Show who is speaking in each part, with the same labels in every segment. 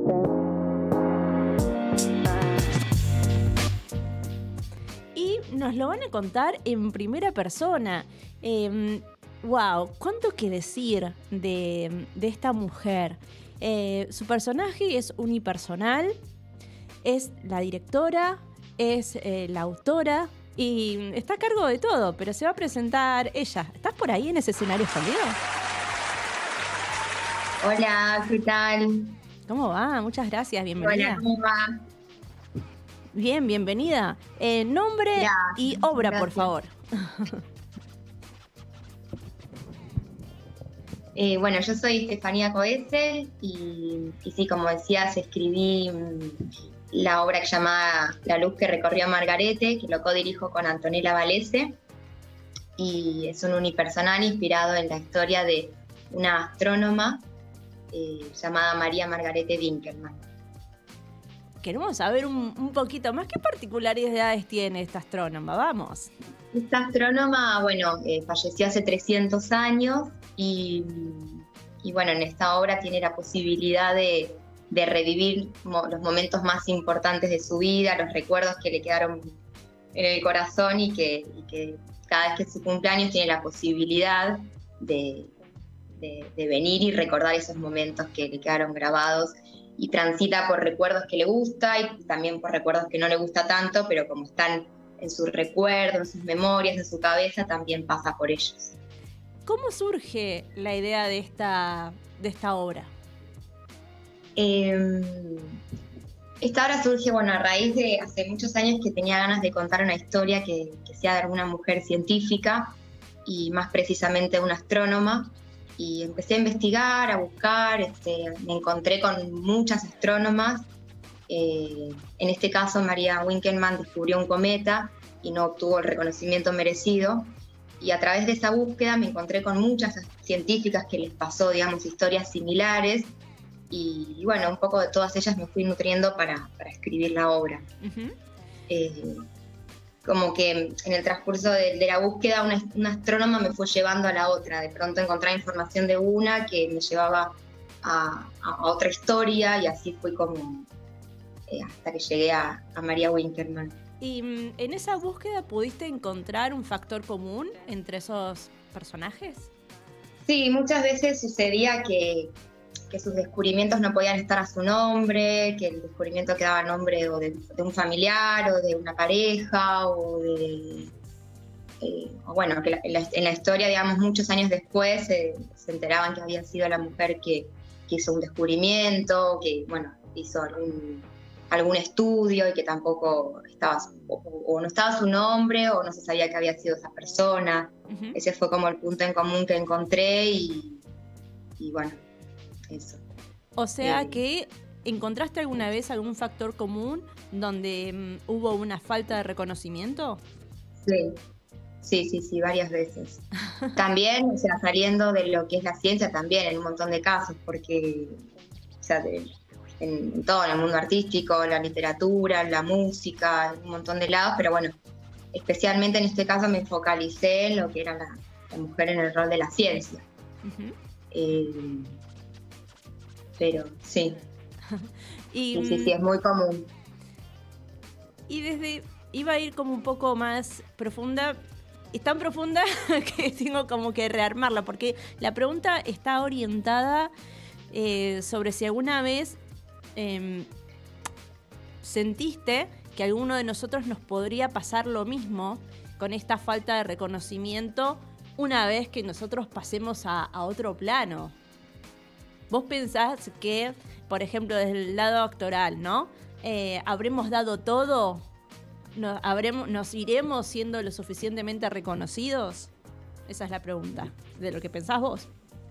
Speaker 1: Y nos lo van a contar en primera persona. Wow, ¿cuánto que decir de esta mujer? Su personaje es unipersonal, es la directora, es la autora y está a cargo de todo, pero se va a presentar ella. ¿Estás por ahí en ese escenario escondido?
Speaker 2: Hola, ¿qué tal?
Speaker 1: ¿Cómo va? Muchas gracias, bienvenida.
Speaker 2: Hola, ¿cómo va?
Speaker 1: Bien, bienvenida. Nombre
Speaker 2: Gracias,
Speaker 1: y obra,
Speaker 2: gracias.
Speaker 1: por favor.
Speaker 2: Bueno, yo soy Estefanía Coesel y sí, como decías, escribí la obra que llamaba La luz que recorrió a Margarete, que lo codirijo con Antonella Valese, y es un unipersonal inspirado en la historia de una astrónoma llamada María Margarete Winkelmann.
Speaker 1: Queremos saber un poquito más. ¿Qué particularidades tiene esta astrónoma? Vamos.
Speaker 2: Esta astrónoma, bueno, falleció hace 300 años y bueno, en esta obra tiene la posibilidad de revivir los momentos más importantes de su vida, los recuerdos que le quedaron en el corazón y que cada vez que es su cumpleaños tiene la posibilidad de venir y recordar esos momentos que le quedaron grabados, y transita por recuerdos que le gusta y también por recuerdos que no le gusta tanto, pero como están en sus recuerdos, en sus memorias, en su cabeza, también pasa por ellos.
Speaker 1: ¿Cómo surge la idea de esta obra?
Speaker 2: Esta obra surge, bueno, a raíz de hace muchos años que tenía ganas de contar una historia que sea de alguna mujer científica y más precisamente una astrónoma, y empecé a investigar, a buscar, me encontré con muchas astrónomas. En este caso, María Winkelmann descubrió un cometa y no obtuvo el reconocimiento merecido. Y a través de esa búsqueda me encontré con muchas científicas que les pasó, digamos, historias similares. Y bueno, un poco de todas ellas me fui nutriendo para escribir la obra. Uh-huh. Como que en el transcurso de la búsqueda una astrónoma me fue llevando a la otra. De pronto encontraba información de una que me llevaba a otra historia y así fui como hasta que llegué a María Winkelmann.
Speaker 1: ¿Y en esa búsqueda pudiste encontrar un factor común entre esos personajes?
Speaker 2: Sí, muchas veces sucedía que sus descubrimientos no podían estar a su nombre, que el descubrimiento quedaba a nombre o de un familiar o de una pareja o bueno, que en la historia, digamos, muchos años después se enteraban que había sido la mujer que hizo un descubrimiento, que, bueno, hizo algún estudio y que tampoco estaba, o no estaba su nombre o no se sabía que había sido esa persona. Uh-huh. Ese fue como el punto en común que encontré y bueno, eso.
Speaker 1: O sea que ¿encontraste alguna vez algún factor común donde hubo una falta de reconocimiento?
Speaker 2: Sí, varias veces. También, o sea, saliendo de lo que es la ciencia también en un montón de casos, porque, o sea, en todo, en el mundo artístico, la literatura, la música, en un montón de lados, pero bueno, especialmente en este caso me focalicé en lo que era la mujer en el rol de la ciencia. Uh-huh. Pero sí. Sí, es muy común.
Speaker 1: Y iba a ir como un poco más profunda. Es tan profunda que tengo como que rearmarla, porque la pregunta está orientada sobre si alguna vez sentiste que a alguno de nosotros nos podría pasar lo mismo con esta falta de reconocimiento una vez que nosotros pasemos a otro plano. ¿Vos pensás que, por ejemplo, desde el lado actoral, ¿no? ¿Habremos dado todo? ¿Nos iremos siendo lo suficientemente reconocidos? Esa es la pregunta. ¿De lo que pensás vos?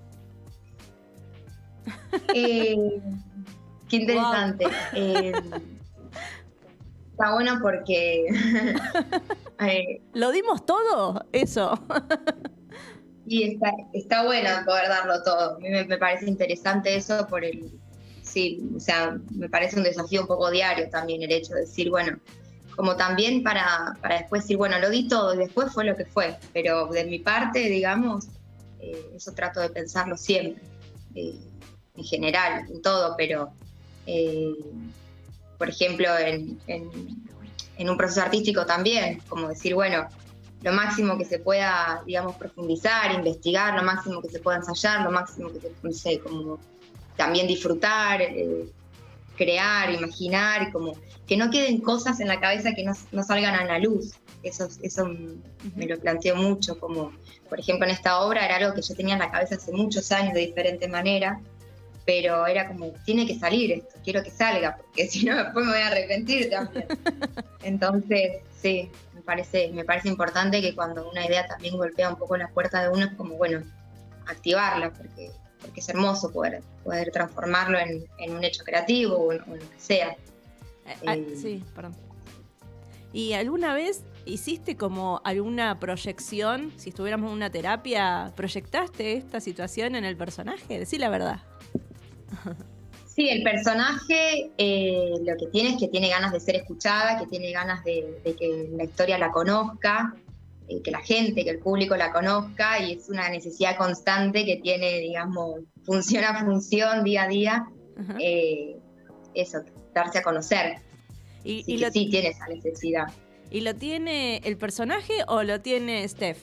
Speaker 2: Qué interesante. Wow. Está bueno porque...
Speaker 1: ¿Lo dimos todo? Eso.
Speaker 2: Y está bueno poder darlo todo. A mí me parece interesante eso sí, o sea, me parece un desafío un poco diario también el hecho de decir, bueno, como también para después decir, bueno, lo di todo y después fue lo que fue. Pero de mi parte, digamos, eso trato de pensarlo siempre, en general, en todo, pero Por ejemplo, en un proceso artístico también, como decir, bueno, lo máximo que se pueda, digamos, profundizar, investigar, lo máximo que se pueda ensayar, lo máximo que se, no sé, como también disfrutar, crear, imaginar, como que no queden cosas en la cabeza que no salgan a la luz. Eso me lo planteo mucho, como por ejemplo en esta obra era algo que yo tenía en la cabeza hace muchos años de diferente manera, pero era como, tiene que salir esto, quiero que salga, porque si no después me voy a arrepentir también. Entonces, sí, me parece importante que cuando una idea también golpea un poco la puerta de uno, es como, bueno, activarla, porque es hermoso poder transformarlo en un hecho creativo o en lo que sea.
Speaker 1: Sí, perdón. ¿Y alguna vez hiciste como alguna proyección, si estuviéramos en una terapia, proyectaste esta situación en el personaje? Decí la verdad.
Speaker 2: Sí, el personaje lo que tiene es que tiene ganas de ser escuchada, que tiene ganas de que la historia la conozca, que la gente, que el público la conozca, y es una necesidad constante que tiene, digamos, función a función, día a día, eso, darse a conocer. Sí, tiene esa necesidad.
Speaker 1: ¿Y lo tiene el personaje o lo tiene Steph?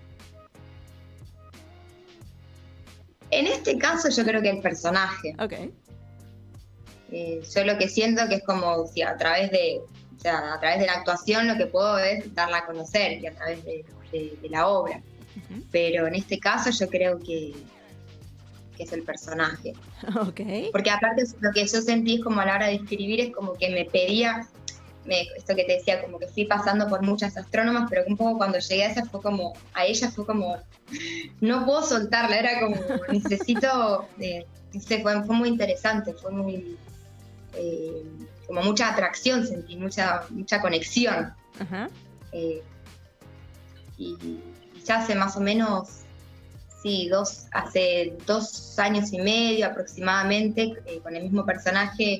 Speaker 2: En este caso yo creo que el personaje.
Speaker 1: Ok.
Speaker 2: Yo lo que siento que es como si a través de la actuación lo que puedo es darla a conocer, y a través de la obra. Pero en este caso yo creo que es el personaje.
Speaker 1: Okay.
Speaker 2: Porque aparte lo que yo sentí es como a la hora de escribir es como que me pedía, esto que te decía, como que fui pasando por muchas astrónomas, pero un poco cuando llegué a ella fue como, no puedo soltarla, era como, necesito, no sé, fue muy interesante, fue muy, como mucha atracción, sentí mucha conexión. Y ya hace más o menos, sí, hace 2 años y medio aproximadamente, con el mismo personaje,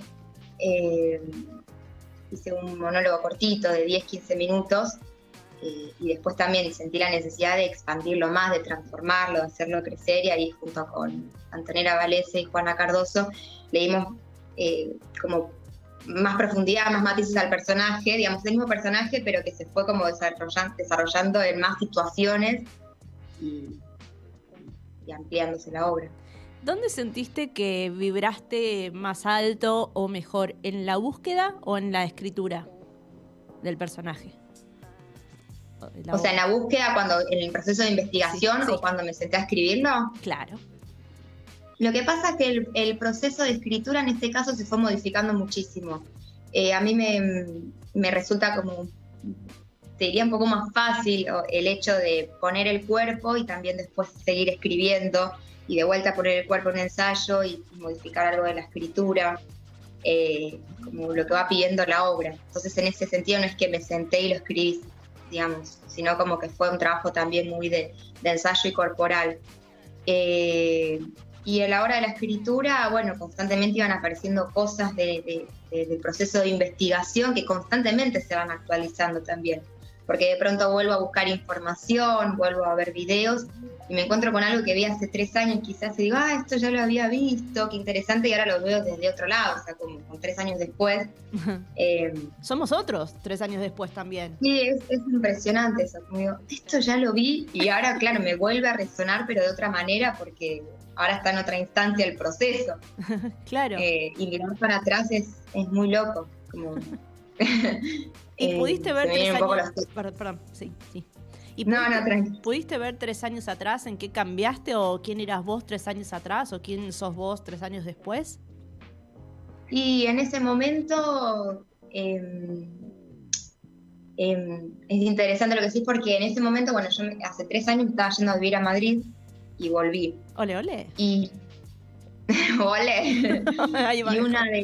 Speaker 2: hice un monólogo cortito de 10-15 minutos, y después también sentí la necesidad de expandirlo más, de transformarlo, de hacerlo crecer, y ahí junto con Antonella Valese y Juana Cardoso le dimos como más profundidad, más matices al personaje, digamos, el mismo personaje, pero que se fue como desarrollando en más situaciones y ampliándose la obra.
Speaker 1: ¿Dónde sentiste que vibraste más alto o mejor? ¿En la búsqueda o en la escritura del personaje?
Speaker 2: O sea, en la búsqueda, en el proceso de investigación, sí. O cuando me senté a escribirlo.
Speaker 1: Claro.
Speaker 2: Lo que pasa es que el proceso de escritura en este caso se fue modificando muchísimo. A mí me resulta como, te diría, un poco más fácil el hecho de poner el cuerpo y también después seguir escribiendo, y de vuelta poner el cuerpo en ensayo y modificar algo de la escritura, como lo que va pidiendo la obra. Entonces, en ese sentido, no es que me senté y lo escribí, digamos, sino como que fue un trabajo también muy de ensayo y corporal. Y a la hora de la escritura, bueno, constantemente iban apareciendo cosas del proceso de investigación que constantemente se van actualizando también. Porque de pronto vuelvo a buscar información, vuelvo a ver videos y me encuentro con algo que vi hace 3 años quizás y digo, esto ya lo había visto, qué interesante, y ahora lo veo desde otro lado, o sea, como 3 años después.
Speaker 1: Somos otros 3 años después también.
Speaker 2: Sí, es impresionante eso, como digo, esto ya lo vi y ahora, claro, me vuelve a resonar, pero de otra manera, porque ahora está en otra instancia el proceso.
Speaker 1: Claro.
Speaker 2: Y mirar para atrás es muy loco, como...
Speaker 1: ¿Y pudiste ver 3 años? Perdón, sí. ¿Y
Speaker 2: tranquilo.
Speaker 1: ¿Pudiste ver 3 años atrás en qué cambiaste, o quién eras vos 3 años atrás, o quién sos vos 3 años después?
Speaker 2: Y en ese momento es interesante lo que decís, porque en ese momento, bueno, yo hace 3 años estaba yendo a vivir a Madrid y volví.
Speaker 1: Ole, ole.
Speaker 2: Y ole.
Speaker 1: Ahí va.
Speaker 2: Y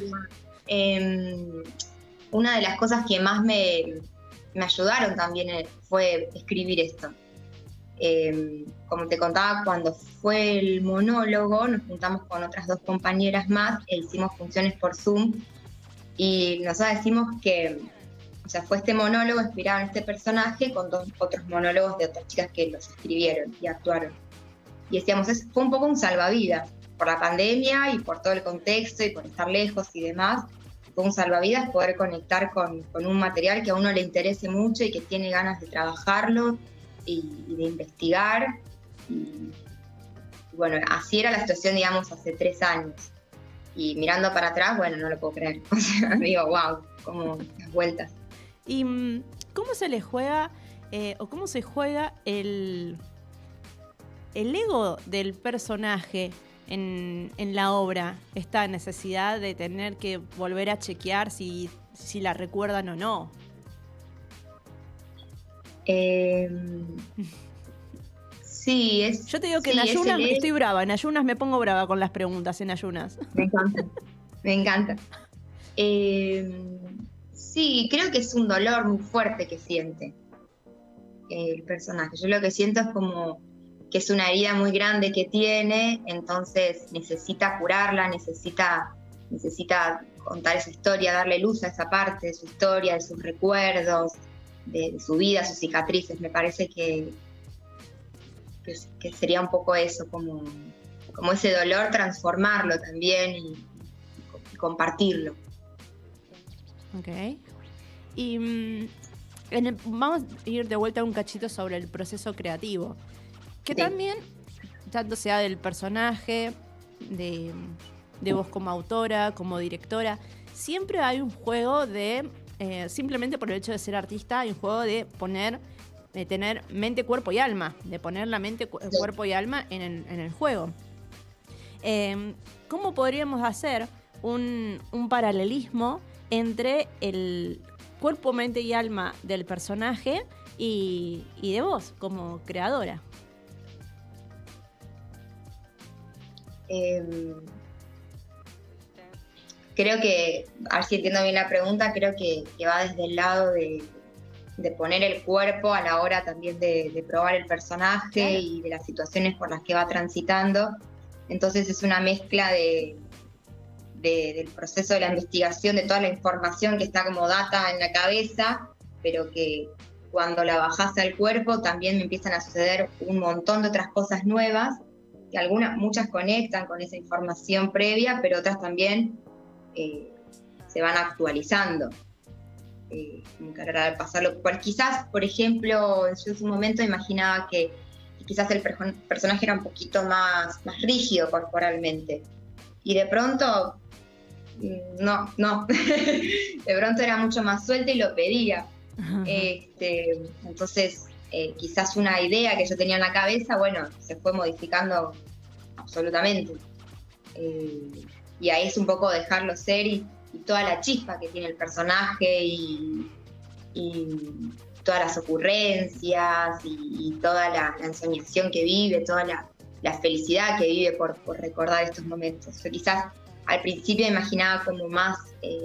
Speaker 2: una de las cosas que más me ayudaron también fue escribir esto. Como te contaba, cuando fue el monólogo, nos juntamos con otras 2 compañeras más e hicimos funciones por Zoom, y nosotros decimos que, o sea, fue este monólogo inspirado en este personaje con 2 otros monólogos de otras chicas que los escribieron y actuaron. Y decíamos, fue un poco un salvavidas, por la pandemia y por todo el contexto y por estar lejos y demás, fue un salvavidas poder conectar con un material que a uno le interese mucho y que tiene ganas de trabajarlo y de investigar. Y bueno, así era la situación, digamos, hace 3 años. Y mirando para atrás, bueno, no lo puedo creer. O sea, digo, wow, como las vueltas.
Speaker 1: ¿Y cómo se le juega, o cómo se juega el ego del personaje en la obra? Esta necesidad de tener que volver a chequear si la recuerdan o no.
Speaker 2: Sí, es.
Speaker 1: Yo te digo que
Speaker 2: sí,
Speaker 1: en ayunas
Speaker 2: es
Speaker 1: estoy brava, en ayunas me pongo brava con las preguntas, en ayunas.
Speaker 2: Me encanta, me encanta. Sí, creo que es un dolor muy fuerte que siente el personaje. Yo lo que siento es como que es una herida muy grande que tiene, entonces necesita curarla, necesita contar esa historia, darle luz a esa parte de su historia, de sus recuerdos, de su vida, sus cicatrices. Me parece que sería un poco eso, como ese dolor, transformarlo también y compartirlo.
Speaker 1: Ok. Y vamos a ir de vuelta un cachito sobre el proceso creativo. Que sí, también, tanto sea del personaje, de vos como autora, como directora, siempre hay un juego de, simplemente por el hecho de ser artista, hay un juego de tener mente, cuerpo y alma, de poner la mente, sí, cuerpo y alma en el juego. ¿Cómo podríamos hacer un paralelismo entre el cuerpo, mente y alma del personaje y de vos como creadora?
Speaker 2: Creo que, a ver si entiendo bien la pregunta, creo que va desde el lado de poner el cuerpo a la hora también de probar el personaje, claro, y de las situaciones por las que va transitando. Entonces es una mezcla del proceso de la investigación, de toda la información que está como data en la cabeza, pero que cuando la bajás al cuerpo también me empiezan a suceder un montón de otras cosas nuevas, que muchas conectan con esa información previa, pero otras también se van actualizando. Para pasarlo. Quizás, por ejemplo, yo en su momento imaginaba que quizás el personaje era un poquito más rígido corporalmente. Y de pronto, no. De pronto era mucho más suelta y lo pedía. Entonces, quizás una idea que yo tenía en la cabeza, bueno, se fue modificando absolutamente. Y ahí es un poco dejarlo ser y toda la chispa que tiene el personaje y todas las ocurrencias y toda la ensoñación que vive, toda la felicidad que vive por recordar estos momentos. Yo quizás al principio imaginaba como más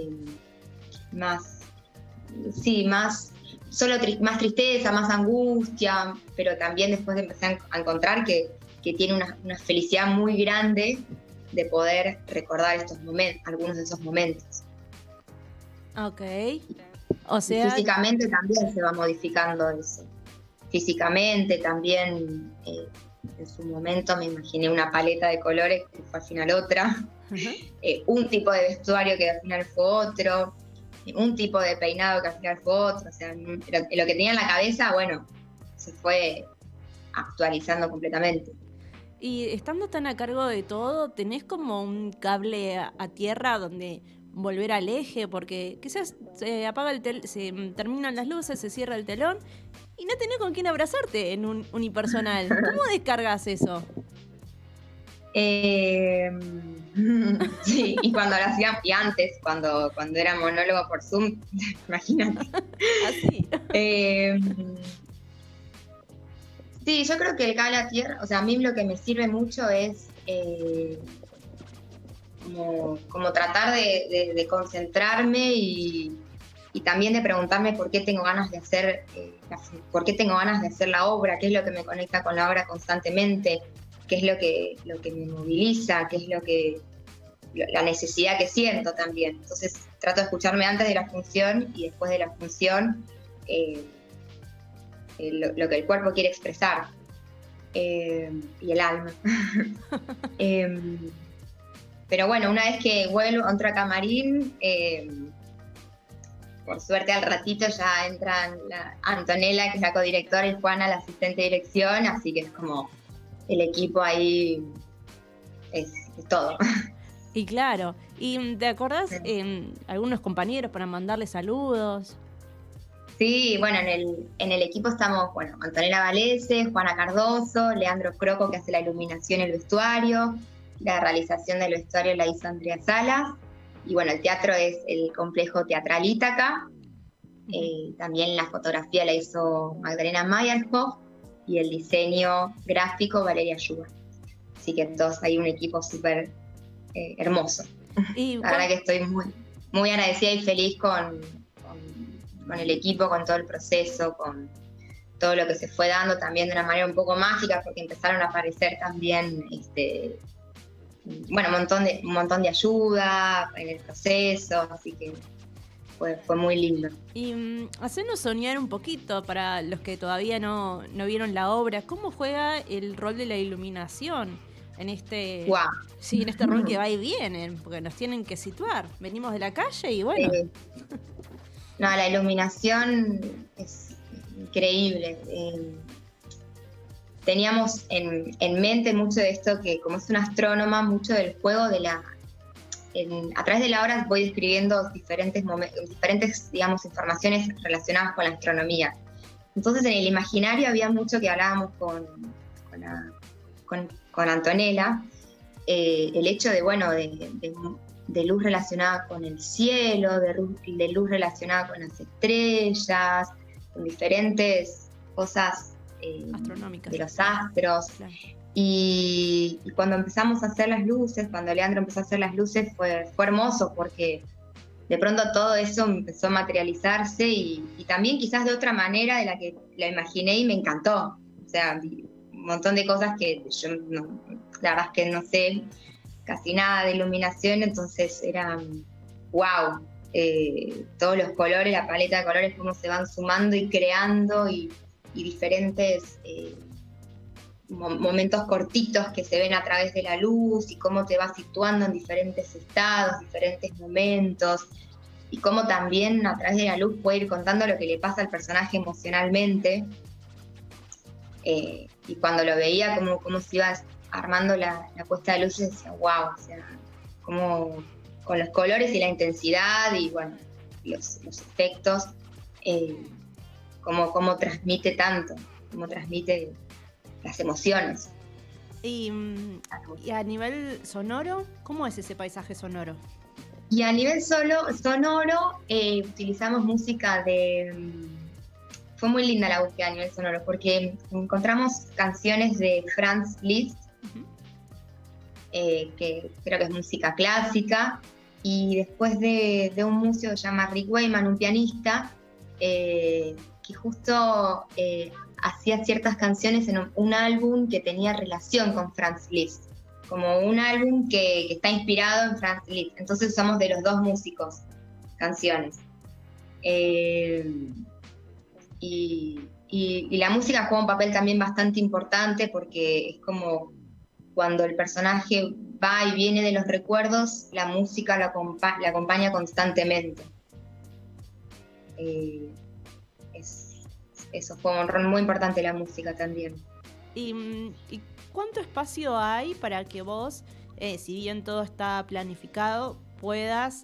Speaker 2: tristeza, más angustia, pero también después empecé a encontrar que tiene una felicidad muy grande de poder recordar estos momentos, algunos de esos momentos.
Speaker 1: Ok. O sea,
Speaker 2: y físicamente también se va modificando eso. Físicamente también, en su momento me imaginé una paleta de colores que fue al final otra, un tipo de vestuario que al final fue otro, un tipo de peinado que al final fue otro. O sea, lo que tenía en la cabeza, bueno, se fue actualizando completamente.
Speaker 1: Y estando tan a cargo de todo, ¿tenés como un cable a tierra donde volver al eje? Porque quizás se apaga se terminan las luces, se cierra el telón y no tenés con quién abrazarte en un unipersonal. ¿Cómo descargas eso?
Speaker 2: Sí, y cuando lo hacía, y antes, cuando era monólogo por Zoom, imagínate.
Speaker 1: Así.
Speaker 2: Sí, yo creo que el cable a tierra, o sea, a mí lo que me sirve mucho es como tratar de concentrarme y también de preguntarme por qué tengo ganas de hacer la obra, qué es lo que me conecta con la obra constantemente, qué es lo que me moviliza, qué es la necesidad que siento también. Entonces trato de escucharme antes de la función y después de la función, lo que el cuerpo quiere expresar, y el alma. Pero bueno, una vez que vuelvo a entrar a camarín, por suerte al ratito ya entran Antonella, que es la codirectora, y Juana, la asistente de dirección, así que es como el equipo ahí es todo.
Speaker 1: Y claro, ¿y te acordás algunos compañeros para mandarle saludos?
Speaker 2: Sí, bueno, en el equipo estamos, bueno, Antonella Valese, Juana Cardoso, Leandro Croco, que hace la iluminación y el vestuario, la realización del vestuario la hizo Andrea Salas, y bueno, el teatro es el complejo teatral Ítaca, también la fotografía la hizo Magdalena Meyerhoff, y el diseño gráfico Valeria Yuba. Así que todos hay un equipo súper hermoso. La verdad que estoy muy, muy agradecida y feliz con el equipo, con todo el proceso, con todo lo que se fue dando también de una manera un poco mágica, porque empezaron a aparecer también bueno, un montón de ayuda en el proceso, así que fue muy lindo.
Speaker 1: Y hacernos soñar un poquito para los que todavía no vieron la obra, ¿cómo juega el rol de la iluminación en este, sí, en este rol que va y viene? Porque nos tienen que situar. Venimos de la calle y bueno.
Speaker 2: No, la iluminación es increíble. Teníamos en mente mucho de esto, que como es una astrónoma, mucho del juego de a través de la obra voy describiendo diferentes, digamos, informaciones relacionadas con la astronomía. Entonces en el imaginario había mucho que hablábamos con Antonella, el hecho de, bueno, de luz relacionada con el cielo, de luz relacionada con las estrellas, con diferentes cosas astronómicas de los astros. Claro. Y cuando empezamos a hacer las luces, cuando Leandro empezó a hacer las luces, fue hermoso, porque de pronto todo eso empezó a materializarse y también quizás de otra manera de la que la imaginé, y me encantó. O sea, un montón de cosas que yo la verdad es que no sé casi nada de iluminación, entonces era wow, todos los colores, la paleta de colores, cómo se van sumando y creando, y diferentes momentos cortitos que se ven a través de la luz, y cómo te va situando en diferentes estados, diferentes momentos, y cómo también a través de la luz puede ir contando lo que le pasa al personaje emocionalmente. Y cuando lo veía, cómo se iba armando la puesta de luces, decía wow, o sea, como con los colores y la intensidad y bueno, los efectos, cómo transmite tanto, cómo transmite las emociones.
Speaker 1: Y a nivel sonoro, ¿cómo es ese paisaje sonoro?
Speaker 2: Y a nivel sonoro, utilizamos música fue muy linda la búsqueda a nivel sonoro, porque encontramos canciones de Franz Liszt, que creo que es música clásica, y después de un músico que se llama Rick Wayman, un pianista, que justo hacía ciertas canciones en un álbum que tenía relación con Franz Liszt, como un álbum que está inspirado en Franz Liszt. Entonces usamos de los dos músicos canciones. Y la música juega un papel también bastante importante, porque es como cuando el personaje va y viene de los recuerdos, la música la acompaña constantemente. Eso fue un rol muy importante, la música también.
Speaker 1: ¿Y cuánto espacio hay para que vos, si bien todo está planificado, puedas,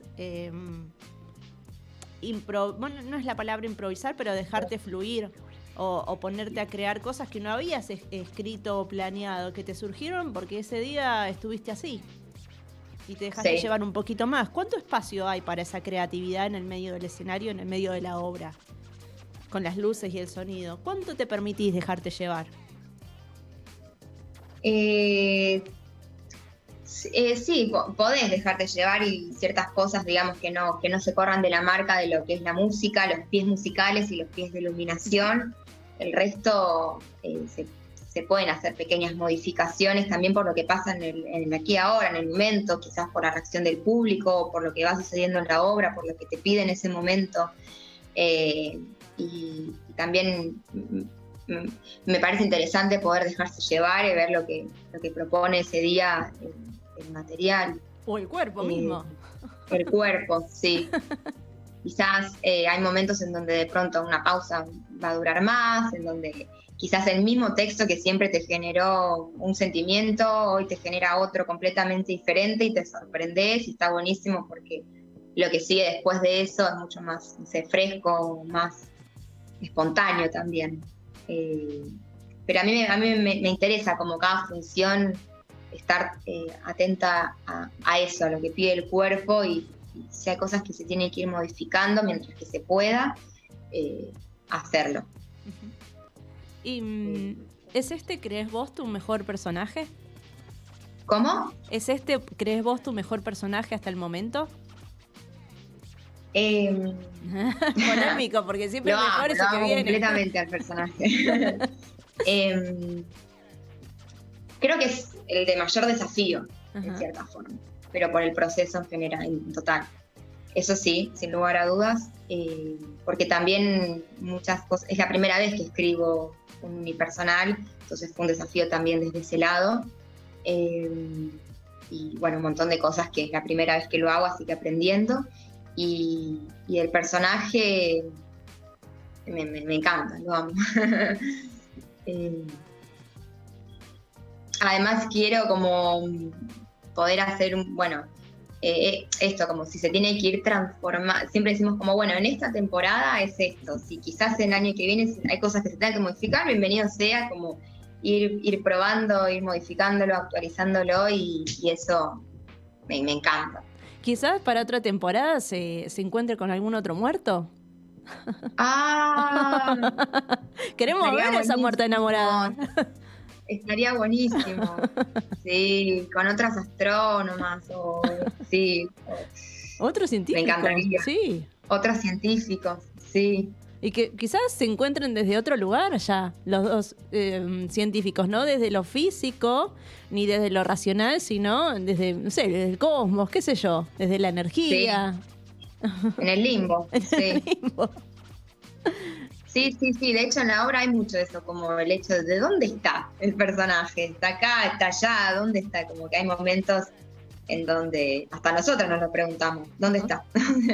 Speaker 1: bueno, no es la palabra improvisar, pero dejarte fluir o ponerte a crear cosas que no habías escrito o planeado, que te surgieron porque ese día estuviste así y te dejaste llevar un poquito más? ¿Cuánto espacio hay para esa creatividad en el medio del escenario, en el medio de la obra, con las luces y el sonido? ¿Cuánto te permitís dejarte llevar?
Speaker 2: Sí, podés dejarte llevar, y ciertas cosas, digamos, que no se corran de la marca de lo que es la música, los pies musicales y los pies de iluminación. El resto se pueden hacer pequeñas modificaciones también por lo que pasa en el aquí y ahora, en el momento, quizás por la reacción del público, por lo que va sucediendo en la obra, por lo que te pide en ese momento. Y también me parece interesante poder dejarse llevar y ver lo que propone ese día el material.
Speaker 1: O el cuerpo mismo.
Speaker 2: El cuerpo, sí. Quizás hay momentos en donde de pronto una pausa va a durar más, en donde quizás el mismo texto que siempre te generó un sentimiento, hoy te genera otro completamente diferente y te sorprendes y está buenísimo porque lo que sigue después de eso es mucho más, no sé, fresco, más espontáneo también. Pero a mí me interesa como cada función estar atenta a eso, a lo que pide el cuerpo y si hay cosas que se tienen que ir modificando mientras que se pueda, hacerlo.
Speaker 1: ¿Y es crees vos, tu mejor personaje?
Speaker 2: ¿Cómo?
Speaker 1: ¿Es crees vos, tu mejor personaje hasta el momento? Polémico, porque siempre
Speaker 2: lo
Speaker 1: el mejor es el que viene.
Speaker 2: Completamente al personaje. Creo que es el de mayor desafío, en cierta forma, pero por el proceso en general, en total. Eso sí, sin lugar a dudas, porque también muchas cosas, es la primera vez que escribo un unipersonal, entonces fue un desafío también desde ese lado. Y bueno, un montón de cosas que es la primera vez que lo hago, así que aprendiendo. Y el personaje me encanta, lo amo. Además quiero como poder hacer esto, como si se tiene que ir transformando. Siempre decimos como, bueno, en esta temporada es esto. Si quizás el año que viene hay cosas que se tengan que modificar, bienvenido sea, como ir probando, ir modificándolo, actualizándolo y eso me encanta.
Speaker 1: Quizás para otra temporada se encuentre con algún otro muerto. Queremos ver buenísimo. Esa muerte enamorada.
Speaker 2: Estaría buenísimo. Sí, con otras astrónomas sí.
Speaker 1: Otros científicos.
Speaker 2: Me encantaría.
Speaker 1: Sí.
Speaker 2: Otros científicos, sí.
Speaker 1: Y que quizás se encuentren desde otro lugar ya, los dos científicos, no desde lo físico ni desde lo racional, sino desde, no sé, desde el cosmos, qué sé yo, desde la energía.
Speaker 2: Sí. En el limbo.
Speaker 1: En el limbo.
Speaker 2: Sí, de hecho en la obra hay mucho de eso, como el hecho de dónde está el personaje, está acá, está allá, dónde está, como que hay momentos en donde hasta nosotros nos lo preguntamos, ¿dónde está?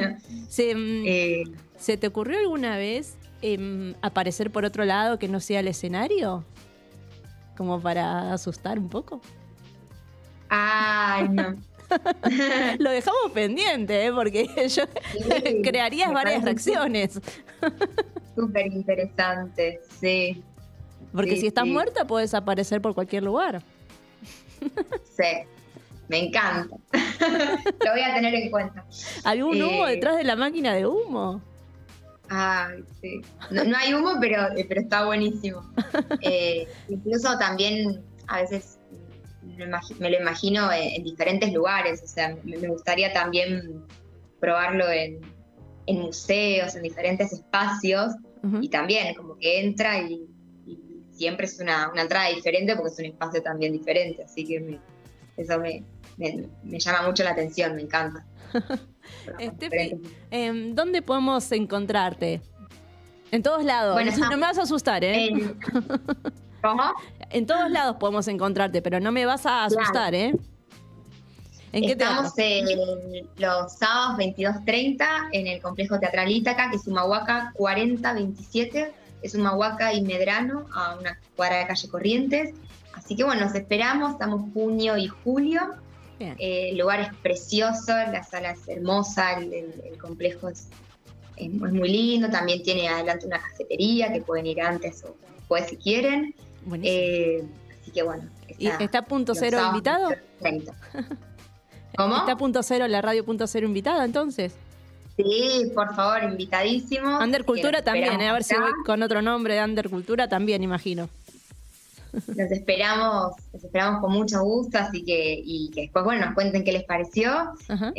Speaker 1: ¿Se te ocurrió alguna vez aparecer por otro lado que no sea el escenario? Como para asustar un poco.
Speaker 2: Ay, no.
Speaker 1: Lo dejamos pendiente, porque yo crearías varias reacciones.
Speaker 2: Súper interesante, sí.
Speaker 1: Porque si estás muerta, puedes aparecer por cualquier lugar.
Speaker 2: Sí, me encanta. Lo voy a tener en cuenta.
Speaker 1: ¿Algún humo detrás de la máquina de humo?
Speaker 2: Ay, sí. No hay humo, pero está buenísimo. Incluso también a veces me lo imagino en diferentes lugares. O sea, me gustaría también probarlo en museos, en diferentes espacios. Y también como que entra y siempre es una entrada diferente porque es un espacio también diferente. Así que eso me llama mucho la atención, me encanta.
Speaker 1: Estefi, ¿dónde podemos encontrarte? En todos lados. Bueno, no me vas a asustar, ¿eh?
Speaker 2: ¿Cómo?
Speaker 1: En todos lados podemos encontrarte, pero no me vas a asustar, ¿eh? ¿En qué
Speaker 2: Estamos los sábados 22:30 en el Complejo Teatral Ítaca, que es Humahuaca 4027. Es Humahuaca y Medrano, a una cuadra de calle Corrientes. Así que bueno, nos esperamos, estamos junio y julio. El lugar es precioso, la sala es hermosa, el complejo es muy lindo. También tiene adelante una cafetería que pueden ir antes o después si quieren. Así que bueno.
Speaker 1: ¿Está Punto Cero invitado?
Speaker 2: 30. ¿Cómo?
Speaker 1: ¿Está Punto Cero, la radio Punto Cero invitada entonces?
Speaker 2: Sí, por favor, invitadísimo.
Speaker 1: Undercultura también, a ver si voy con otro nombre de Undercultura también, imagino.
Speaker 2: Los esperamos con mucho gusto, así que después, bueno, nos cuenten qué les pareció.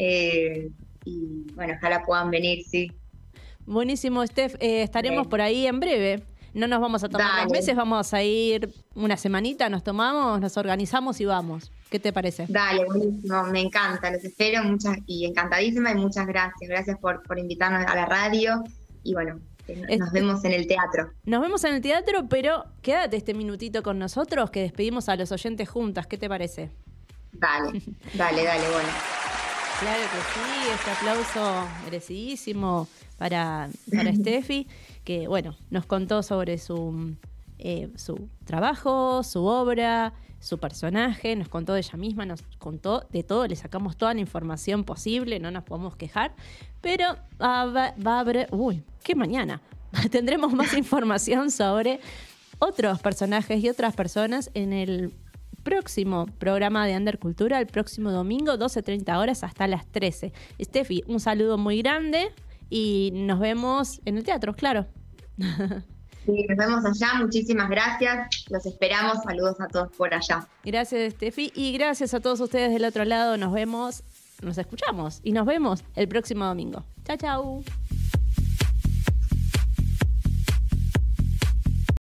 Speaker 2: Y bueno, ojalá puedan venir, sí.
Speaker 1: Buenísimo, Steph. Estaremos por ahí en breve. No nos vamos a tomar 2 meses, vamos a ir una semanita, nos tomamos, nos organizamos y vamos. ¿Qué te parece?
Speaker 2: Dale, buenísimo, me encanta, los espero y encantadísima y muchas gracias. Gracias por invitarnos a la radio y bueno, nos vemos en el teatro.
Speaker 1: Nos vemos en el teatro, pero quédate este minutito con nosotros que despedimos a los oyentes juntas. ¿Qué te parece?
Speaker 2: Dale, bueno.
Speaker 1: Claro que sí, este aplauso merecidísimo para Steffi, que bueno, nos contó sobre su trabajo, su obra, su personaje, nos contó de ella misma, nos contó de todo, le sacamos toda la información posible, no nos podemos quejar, pero va a haber, ¿qué mañana? Tendremos más información sobre otros personajes y otras personas en el próximo programa de Undercultura, el próximo domingo, 12:30 horas hasta las 13. Steffi, un saludo muy grande y nos vemos en el teatro, claro.
Speaker 2: Sí, nos vemos allá, muchísimas gracias, los esperamos, saludos a todos por allá.
Speaker 1: Gracias, Steffi, y gracias a todos ustedes del otro lado. Nos vemos, nos escuchamos y nos vemos el próximo domingo. Chau, chau.